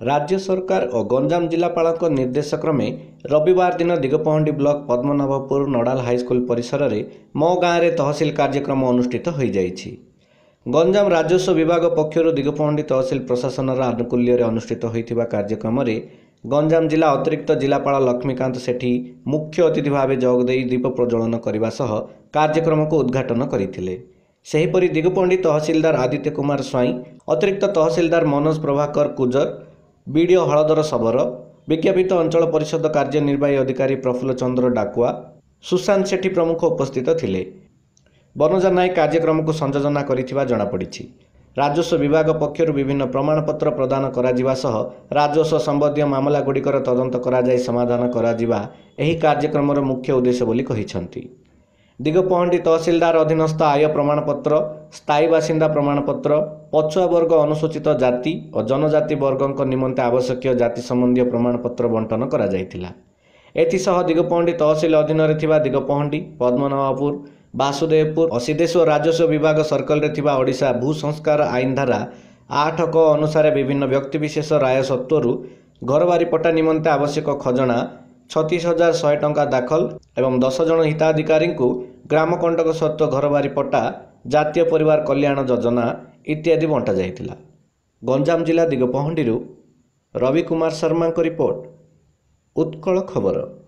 राज्य सरकार और गंजाम जिलापाल निर्देश क्रमे रविवार दिन Digapahandi block Padmanabhapur nodal high school परिसर में मो गाँव में तहसिल कार्यक्रम अनुष्ठित हो जाइछि। गंजाम राजस्व विभाग पक्षर दिगपहंडी तहसिल प्रशासन आनुकूल्य अनुष्ठित होता कार्यक्रम में गंजाम जिला अतिरिक्त जिलापाल लक्ष्मीकांत सेठी मुख्य अतिथि भाव जोगदे दीप प्रज्वलन करने सह कार्यक्रम को उद्घाटन करते। सेहीपरि दिगपहंडी तहसिलदार आदित्य कुमार स्वाई, अतिरिक्त तहसिलदार मनोज प्रभाकर कुजर, बीडीओ हलधर शबर, विज्ञापित अंचल परिषद कार्यनिर्वाही अधिकारी प्रफुल्ल चंद्र डाकुआ, सुशांत सेठी प्रमुख उपस्थित थिले। बनजा नायक कार्यक्रम को संयोजना करिथिबा जणा पड़िछि। राजस्व विभाग पक्षर विभिन्न प्रमाणपत्र प्रदान कराजिबा सह राजस्व संबंधी मामलागुड़िकर तदंत कराଯାଇ समाधान कराजिबा एही कार्यक्रमर मुख्य उद्देश्य बोली कहिसंति। दिगपहंडी तहसिलदार अधीनस्थ आय प्रमाणपत्र, स्थायी बासिंदा प्रमाणपत्र, पछुआ वर्ग अनुसूचित जाति और जनजाति वर्ग निमंते आवश्यक जाति संबंधी प्रमाणपत्र बंटन करा जायतिला। एथिसह दिगपहंडी तहसिल अधीन रे थिबा दिगपहंडी, पद्मनाभपुर, वासुदेवपुर और सिद्धेश्वर राजस्व विभाग सर्कल रे थिबा ओडिशा भू संस्कार आईन धारा 8 क अनुसार विभिन्न व्यक्तिविशेष राय सत्वरु घरबारी पट्टा निमंते आवश्यक खजना 36,100 टंका दाखल एवं 10 जन हिताधिकारी को ग्राम कंटक सत्व घरबारी पट्टा, जातीय परिवार कल्याण योजना इत्यादि बंटा जाइतिला। गंजाम जिला दिगपहंडी रवि कुमार शर्मा रिपोर्ट, उत्कल खबर।